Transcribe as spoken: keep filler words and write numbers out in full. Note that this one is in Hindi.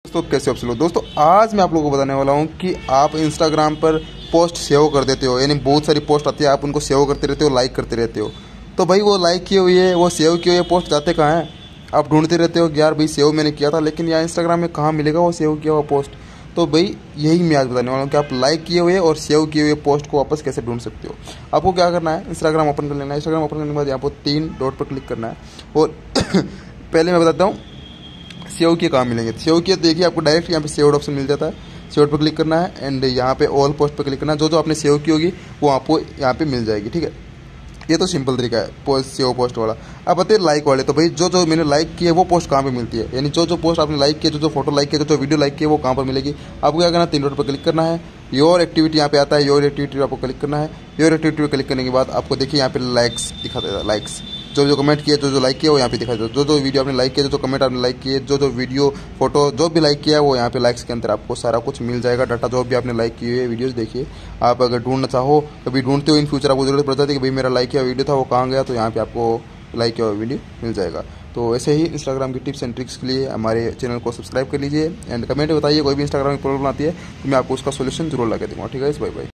दोस्तों कैसे हो आप सब लोग। दोस्तों आज मैं आप लोगों को बताने वाला हूं कि आप इंस्टाग्राम पर पोस्ट सेव कर देते हो, यानी बहुत सारी पोस्ट आती है, आप उनको सेव करते रहते हो, लाइक करते रहते हो। तो भाई वो लाइक किए हुए वो सेव किए हुए पोस्ट जाते कहाँ हैं? आप ढूंढते रहते हो कि यार भाई सेव मैंने किया था, लेकिन यार इंस्टाग्राम में कहाँ मिलेगा वो सेव किया हुआ पोस्ट। तो भाई यही मैं आज बताने वाला हूँ कि आप लाइक किए हुए और सेव किए हुए पोस्ट को वापस कैसे ढूंढ सकते हो। आपको क्या करना है, इंस्टाग्राम ओपन कर लेना है। इंस्टाग्राम ओपन करने के बाद यहाँ पर तीन डॉट पर क्लिक करना है और पहले मैं बताता हूँ सेव के कहाँ मिलेंगे। सेव के देखिए आपको डायरेक्ट यहाँ पे सेव्ड ऑप्शन मिल जाता है। सेव्ड पर क्लिक करना है एंड यहाँ पे ऑल पोस्ट पर क्लिक करना है। जो जो आपने सेव की होगी वो आपको यहाँ पे मिल जाएगी। ठीक है, ये तो सिंपल तरीका है पोस्ट सेव पोस्ट वाला। अब बताइए लाइक वाले, तो भाई जो जो मैंने लाइक किए वो पोस्ट कहाँ पे मिलती है, यानी जो जो पोस्ट आपने लाइक किया, जो जो फोटो लाइक किया, जो जो वीडियो लाइक किया वो कहाँ पर मिलेगी। आपको क्या करना है, तीन डॉट पर क्लिक करना है। योर एक्टिविटी यहाँ पे आता है, योर एक्टिविटी आपको क्लिक करना है। योर एक्टिविटी पर क्लिक करने के बाद आपको देखिए यहाँ पे लाइक्स दिखा देता है। लाइक्स जो जो कमेंट किया, जो जो लाइक किया वो यहाँ पे दिखा देता है। जो जो वीडियो आपने लाइक किया, जो जो कमेंट आपने लाइक किए, जो जो वीडियो फोटो जो भी लाइक किया वो यहाँ पे लाइक्स के अंदर आपको सारा कुछ मिल जाएगा। डाटा जो भी आपने लाइक किए हुए वीडियोस देखिए, आप अगर ढूंढना चाहो कभी ढूंढते हो इन फ्यूचर आपको जरूरत पड़ जाती है कि भाई मेरा लाइक किया वीडियो था वो कहाँ गया, तो यहाँ पे आपको लाइक किया हुआ वीडियो मिल जाएगा। तो ऐसे ही इंस्टाग्राम की टिप्स एंड ट्रिक्स के लिए हमारे चैनल को सब्सक्राइब कर लीजिए एंड कमेंट में बताइए कोई भी इंस्टाग्राम की प्रॉब्लम आती है तो मैं आपको उसका सोल्यूशन जरूर लगा दूंगा। ठीक है, बाय बाय।